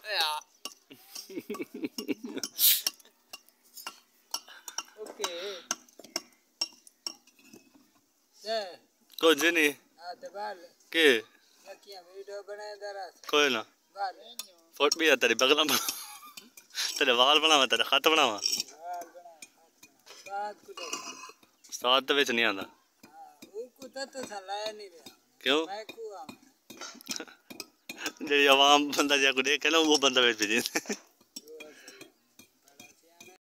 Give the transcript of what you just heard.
okay कुछ नहीं के वीडियो बनाए जरा कोई ना फोट भी तेरे बगल में तेरे वाल बनावा तेरे खत बनावा साथ तो विच नहीं आंदा क्यों जी आवाम बंदा जो देखे ना वो बंदा विच